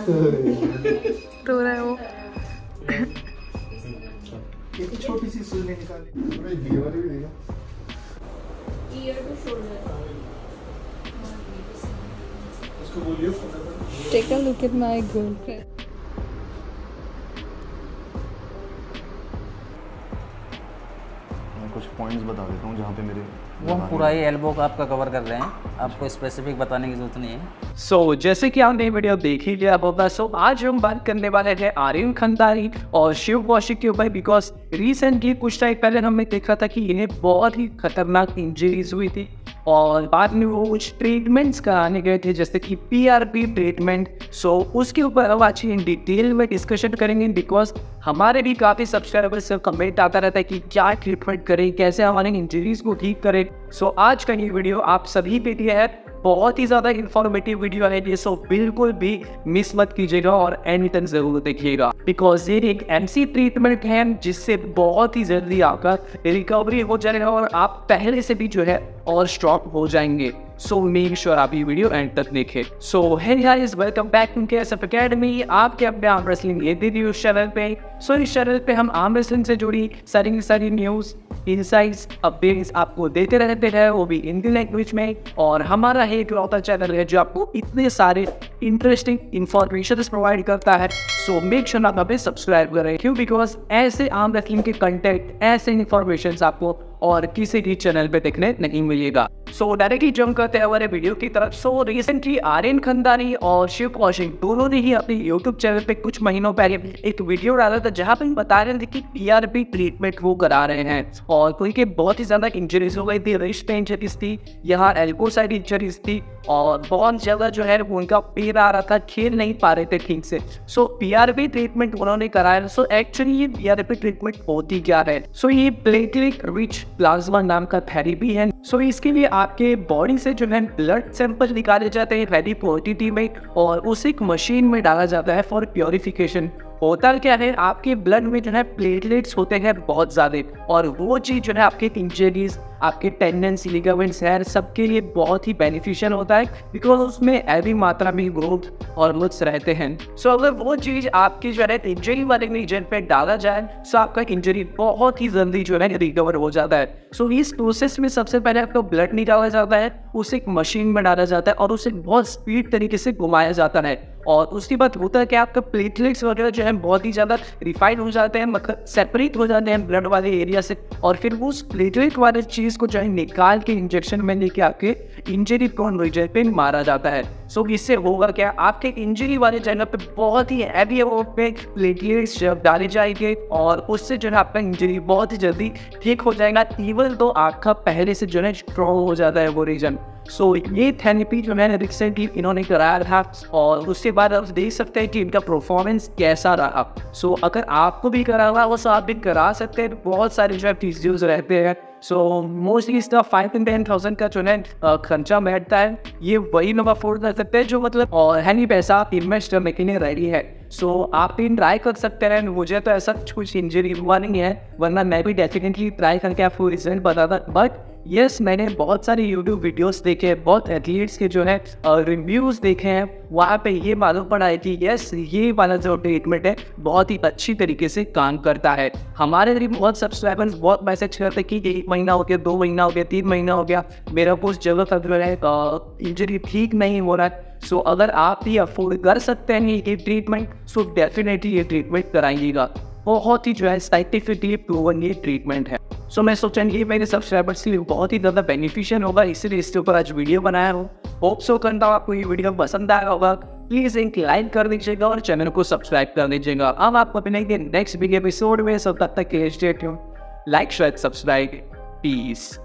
रो रहा है वो। एक छोटी सी सुई निकाली। उसको बोलिए Take a look at my girlfriend. कुछ पॉइंट्स बता देता हूँ जहाँ पे मेरे वो हम पूरा ही एल्बो का आपका कवर कर रहे हैं, आपको स्पेसिफिक बताने की जरूरत नहीं है। सो जैसे कि आपने वीडियो देख ही लिया होगा, सो आज हम बात करने वाले हैं आर्यन खंदारी और शिव कौशिक के ऊपर, बिकॉज रिसेंटली कुछ टाइम पहले हमने देखा था कि इन्हें बहुत ही खतरनाक इंजरीज हुई थी और बाद में वो कुछ ट्रीटमेंट्स कराने गए थे जैसे कि PRP ट्रीटमेंट। सो उसके ऊपर हम आज इन डिटेल में डिस्कशन करेंगे, बिकॉज हमारे भी काफ़ी सब्सक्राइबर्स से कमेंट आता रहता है कि क्या ट्रीटमेंट करें, कैसे हमारे इंजरीज को ठीक करें। सो आज का ये वीडियो आप सभी के लिए है, बहुत ही ज़्यादा इंफॉर्मेटिव वीडियो है ये, सो बिल्कुल भी मिस मत कीजिएगा और एंड तक जरूर देखिएगा, बिकॉज ये एक ऐसी ट्रीटमेंट है जिससे बहुत ही जल्दी आपका रिकवरी हो जाएगा और आप पहले से भी जो है और स्ट्रॉन्ग हो जाएंगे। सो मेक श्योर आप ये वीडियो एंड तक देखें। So hey guys, welcome back to KSF academy, आपके अपने आर्म रेसलिंग ये न्यूज चैनल पे। सो इस चैनल पे हम आर्म रेसलिंग से जुड़ी सारी न्यूज़, इनसाइट्स, अपडेट्स आपको देते रहते हैं, वो भी हिंदी लैंग्वेज में। और हमारा एक लौता चैनल है जो आपको इतने सारे इंटरेस्टिंग इन्फॉर्मेशन प्रोवाइड करता है। सो मेक श्योर आप हमें सब्सक्राइब करें, क्यों? बिकॉज ऐसे आर्म रेसलिंग के कंटेंट, ऐसे इन्फॉर्मेशन आपको और किसी भी चैनल पे देखने नहीं मिलेगा। सो डायरेक्टली जंप करते हैं हमारे वीडियो की तरफ। सो रिसेंटली आर्यन खंदारी और शिव कौशिक दोनों ने ही अपने यूट्यूब चैनल पे कुछ महीनों पहले एक वीडियो डाला था जहाँ पे बता रहे थे कि PRP ट्रीटमेंट वो करा रहे हैं और कोई के बहुत ही ज़्यादा इंजरीज हो गई थी, रिस्ट पे इंजरीज थी, यहाँ एल्बो साइड इंजरीज थी और बहुत ज़्यादा जो है उनका पेन आ रहा था, खेल नहीं पा रहे थे ठीक से। सो PRP ट्रीटमेंट उन्होंने कराया। सो एक्चुअली ये PRP ट्रीटमेंट होती क्या है? सो ये प्लेटलेट रिच प्लाज्मा नाम का थेरेपी है। सो इसके लिए आपके बॉडी से जो है ब्लड सैंपल निकाले जाते हैं वेरी क्वांटिटी में और उसे एक मशीन में डाला जाता है फॉर प्योरिफिकेशन। होता क्या है, आपके ब्लड में जो है प्लेटलेट्स होते हैं बहुत ज़्यादा और वो चीज़ जो है आपके इंजरीज, आपके टेंडेंस, लिगामेंट्स, हेयर सबके लिए बहुत ही बेनिफिशियल होता है, बिकॉज उसमें हैवी मात्रा में ग्रोथ हॉर्मोन्स रहते हैं। सो अगर वो चीज़ आपकी जो है इंजरी वाले रीजन पे डाला जाए तो आपका इंजरी बहुत ही जल्दी जो है रिकवर हो जाता है। सो इस प्रोसेस में सबसे पहले आपका ब्लड निकाला जाता है, उसे एक मशीन में डाला जाता है और उसे बहुत स्पीड तरीके से घुमाया जाता है और उसके बाद होता है कि आपका प्लेटलेट्स वगैरह जो है बहुत ही ज़्यादा रिफाइन हो जाते हैं, मतलब सेपरेट हो जाते हैं ब्लड वाले एरिया से और फिर उस प्लेटलेट वाले चीज़ को जो है निकाल के इंजेक्शन में लेके आपके इंजरी प्रोन रीजन पे मारा जाता है। सो इससे होगा क्या, आपके इंजरी वाले जगह पे बहुत ही हैवी अमाउंट में प्लेटलेट्स डाले जाएंगे और उससे जो है आपका इंजरी बहुत ही जल्दी ठीक हो जाएगा, इवन तो आपका पहले से जो है स्ट्रॉन्ग हो जाता है वो रीजन। सो ये थेरेपी जो है रिसेंटली इन्होंने कराया था और उसके बाद आप देख सकते हैं कि इनका परफॉर्मेंस कैसा रहा। सो अगर आपको भी करा हुआ वो आप भी करा सकते हैं, बहुत सारे जो है फिजियोज रहते हैं। सो मोस्टली इसका 5 to 10,000 का जो है खर्चा बैठता है। ये वही नंबर 4 कर सकते हैं जो मतलब और है नहीं पैसा आप इन्वेस्ट करने के लिए रेडी है। सो आप भी ट्राई कर सकते हैं। मुझे तो ऐसा कुछ इंजरी हुआ नहीं है, वरना मैं भी डेफिनेटली ट्राई करके आपको रिजल्ट बताता। बट यस, मैंने बहुत सारे यूट्यूब वीडियोस देखे, बहुत एथलीट्स के जो है रिव्यूज़ देखे हैं, वहाँ पे ये मालूम पड़ा है कि यस, ये वाला जो ट्रीटमेंट है बहुत ही अच्छी तरीके से काम करता है। हमारे भी बहुत सब्सक्राइबर्स बहुत मैसेज करते कि 1 महीना हो गया, 2 महीना हो गया, 3 महीना हो गया, मेरा कुछ जगह तक जो है इंजरी ठीक नहीं हो रहा है। सो अगर आप भी अफोर्ड कर सकते हैं ये ट्रीटमेंट, सो डेफिनेटली ये ट्रीटमेंट कराइएगा। बहुत ही जो है साइंटिफिकली प्रूवन ये ट्रीटमेंट है। सो मैं सोचा ये मेरे सब्सक्राइबर्स के लिए बहुत ही ज़्यादा बेनिफिशियल होगा, इसीलिए इसके ऊपर आज वीडियो बनाया हूँ। होप सो करता हूँ आपको ये वीडियो पसंद आया होगा। प्लीज़ एक लाइक कर दीजिएगा और चैनल को सब्सक्राइब कर दीजिएगा। अब आपको मिलेंगे नेक्स्ट वीडियो एपिसोड में, सब तक के लिए stay tuned, like, share, subscribe, piece.